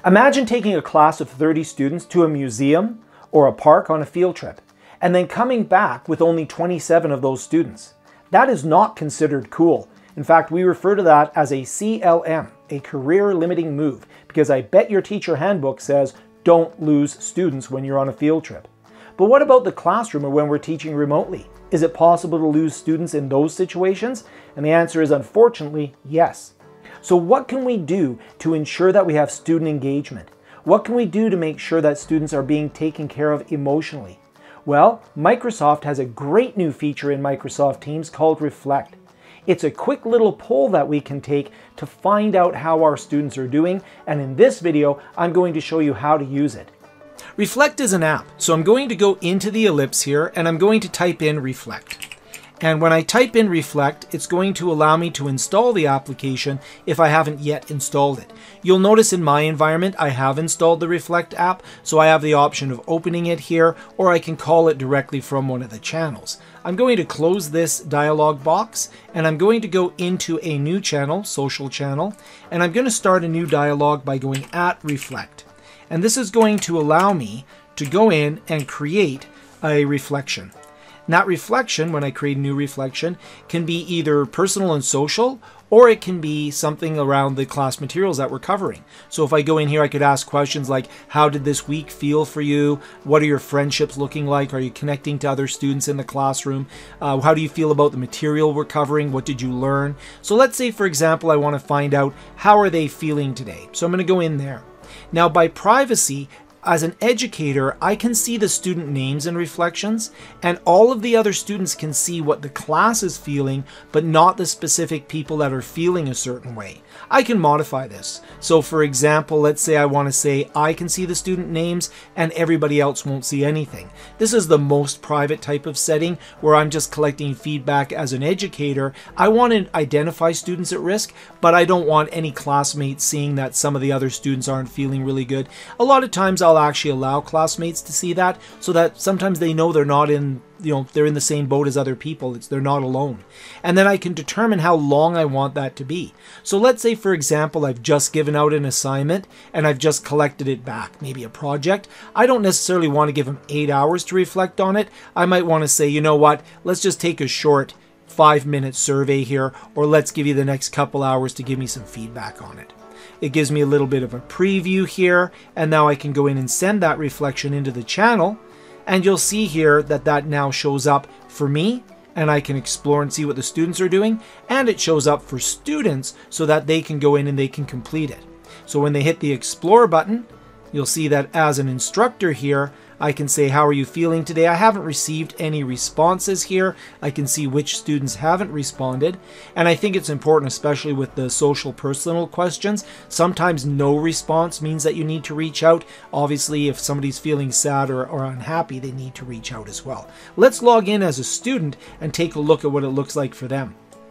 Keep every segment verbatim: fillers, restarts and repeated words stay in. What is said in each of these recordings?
Imagine taking a class of thirty students to a museum or a park on a field trip, and then coming back with only twenty-seven of those students. That is not considered cool. In fact, we refer to that as a C L M, a career limiting move, because I bet your teacher handbook says don't lose students when you're on a field trip. But what about the classroom or when we're teaching remotely? Is it possible to lose students in those situations? And the answer is unfortunately yes. So what can we do to ensure that we have student engagement? What can we do to make sure that students are being taken care of emotionally? Well, Microsoft has a great new feature in Microsoft Teams called Reflect. It's a quick little poll that we can take to find out how our students are doing, and in this video, I'm going to show you how to use it. Reflect is an app, so I'm going to go into the ellipse here and I'm going to type in Reflect. And when I type in Reflect, it's going to allow me to install the application if I haven't yet installed it. You'll notice in my environment, I have installed the Reflect app, so I have the option of opening it here, or I can call it directly from one of the channels. I'm going to close this dialog box, and I'm going to go into a new channel, social channel, and I'm going to start a new dialog by going at Reflect. And this is going to allow me to go in and create a reflection. And that reflection, when I create a new reflection, can be either personal and social, or it can be something around the class materials that we're covering. So if I go in here, I could ask questions like, how did this week feel for you? What are your friendships looking like? Are you connecting to other students in the classroom? Uh, how do you feel about the material we're covering? What did you learn? So let's say, for example, I want to find out how are they feeling today. So I'm going to go in there. Now, by privacy, as an educator, I can see the student names and reflections, and all of the other students can see what the class is feeling, but not the specific people that are feeling a certain way. I can modify this. So for example, let's say I want to say I can see the student names and everybody else won't see anything. This is the most private type of setting where I'm just collecting feedback as an educator. I want to identify students at risk, but I don't want any classmates seeing that some of the other students aren't feeling really good. A lot of times I'll actually allow classmates to see that, so that sometimes they know they're not in, you know, they're in the same boat as other people. It's they're not alone. And then I can determine how long I want that to be. So let's say, for example, I've just given out an assignment and I've just collected it back, maybe a project. I don't necessarily want to give them eight hours to reflect on it. I might want to say, you know what, let's just take a short five minute survey here, or let's give you the next couple hours to give me some feedback on it. It gives me a little bit of a preview here, and now I can go in and send that reflection into the channel, and you'll see here that that now shows up for me, and I can explore and see what the students are doing, and it shows up for students so that they can go in and they can complete it. So when they hit the Explore button, you'll see that as an instructor here, I can say, how are you feeling today? I haven't received any responses here. I can see which students haven't responded. And I think it's important, especially with the social personal questions. Sometimes no response means that you need to reach out. Obviously, if somebody's feeling sad or, or unhappy, they need to reach out as well. Let's log in as a student and take a look at what it looks like for them.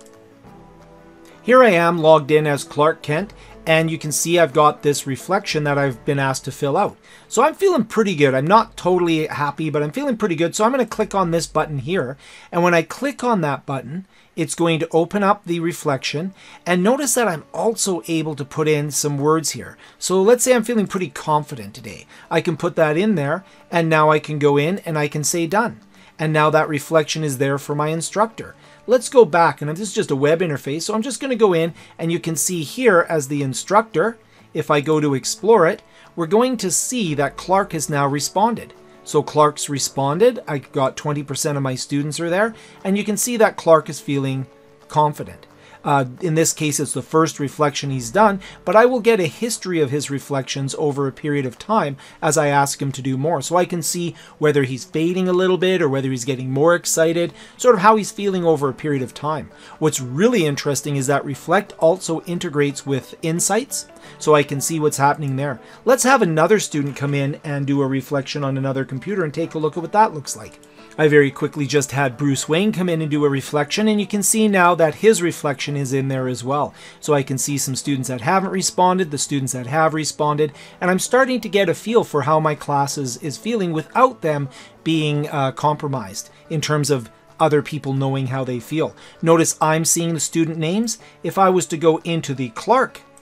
Here I am logged in as Clark Kent, and you can see I've got this reflection that I've been asked to fill out. So I'm feeling pretty good. I'm not totally happy, but I'm feeling pretty good. So I'm going to click on this button here. And when I click on that button, it's going to open up the reflection. And notice that I'm also able to put in some words here. So let's say I'm feeling pretty confident today. I can put that in there, and now I can go in and I can say done. And now that reflection is there for my instructor. Let's go back, and this is just a web interface, so I'm just going to go in, and you can see here as the instructor, if I go to explore it, we're going to see that Clark has now responded. So Clark's responded. I got twenty percent of my students are there, and you can see that Clark is feeling confident. Uh, in this case, it's the first reflection he's done, but I will get a history of his reflections over a period of time as I ask him to do more. So I can see whether he's fading a little bit or whether he's getting more excited, sort of how he's feeling over a period of time. What's really interesting is that Reflect also integrates with Insights, so I can see what's happening there. Let's have another student come in and do a reflection on another computer and take a look at what that looks like. I very quickly just had Bruce Wayne come in and do a reflection, and you can see now that his reflection is in there as well. So I can see some students that haven't responded, the students that have responded, and I'm starting to get a feel for how my class is, is feeling without them being uh, compromised in terms of other people knowing how they feel. Notice I'm seeing the student names. If I was to go into the Clark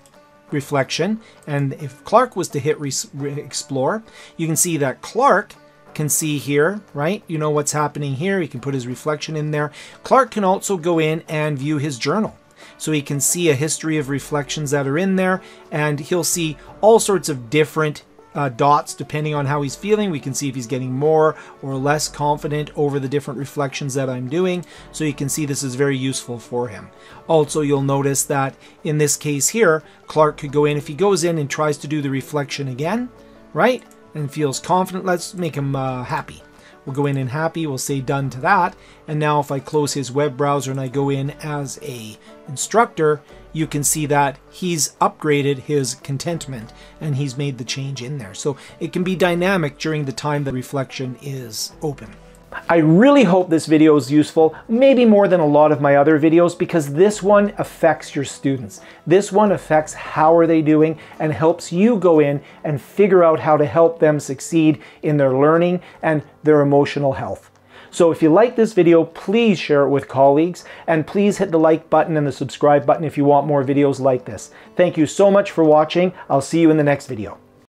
reflection, and if Clark was to hit re re explore, you can see that Clark can see here, right? You know what's happening here. He can put his reflection in there. Clark can also go in and view his journal. So he can see a history of reflections that are in there, and he'll see all sorts of different uh, dots depending on how he's feeling. We can see if he's getting more or less confident over the different reflections that I'm doing. So you can see this is very useful for him. Also, you'll notice that in this case here, Clark could go in. If he goes in and tries to do the reflection again, right, and feels confident, let's make him uh, happy. We'll go in and happy, we'll say done to that. And now if I close his web browser and I go in as a instructor, you can see that he's upgraded his contentment and he's made the change in there. So it can be dynamic during the time the reflection is open. I really hope this video is useful, maybe more than a lot of my other videos, because this one affects your students. This one affects how are they doing and helps you go in and figure out how to help them succeed in their learning and their emotional health. So if you like this video, please share it with colleagues, and please hit the like button and the subscribe button if you want more videos like this. Thank you so much for watching. I'll see you in the next video.